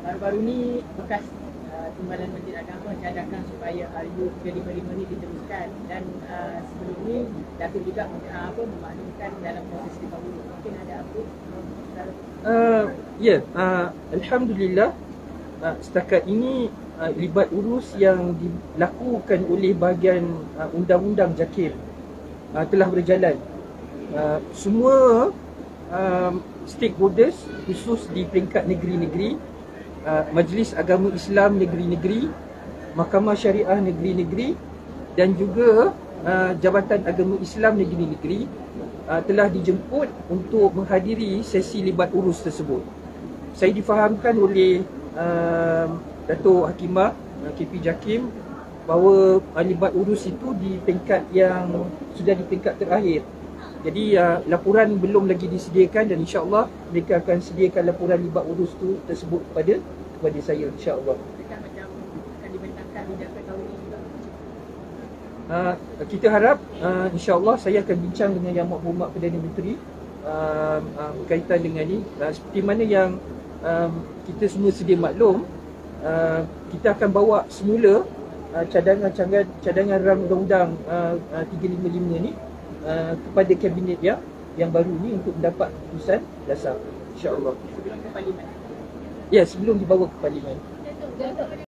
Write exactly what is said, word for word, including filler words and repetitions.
baru-baru ni bekas uh, Timbalan Masjid Agama cadangkan supaya R U tiga lima lima ni diteruskan, dan uh, sebelum ni Datuk juga uh, apa memaklumkan dalam proses lima puluh. Mungkin ada apa? Uh, ya, yeah, uh, Alhamdulillah uh, setakat ini uh, libat urus yang dilakukan oleh bahagian uh, undang-undang JAKIM uh, telah berjalan. Uh, semua uh, stakeholders khusus di peringkat negeri-negeri, uh, Majlis Agama Islam negeri-negeri, Mahkamah Syariah negeri-negeri dan juga uh, Jabatan Agama Islam negeri-negeri uh, telah dijemput untuk menghadiri sesi libat urus tersebut. Saya difahamkan oleh uh, Datuk Hakimah uh, K P JAKIM bahawa uh, libat urus itu di peringkat yang sudah di peringkat terakhir. Jadi uh, laporan belum lagi disediakan dan insya-Allah mereka akan sediakan laporan libat urus tu tersebut kepada kepada saya insya-Allah. Dekat macam akan dibentangkan di daftar tahun ini juga. Uh, kita harap uh, insya-Allah saya akan bincang dengan Yang Berhormat Perdana Menteri uh, uh, berkaitan dengan ni. Uh, seperti mana yang um, kita semua sedia maklum, uh, kita akan bawa semula uh, cadangan-cadangan cadangan ram undang-undang uh, uh, tiga lima lima ni Uh, kepada kabinet yang yang baru ni untuk mendapat keputusan dasar insya-Allah. Sebelum ke Parlimen. Ya, sebelum dibawa ke Parlimen. Datuk,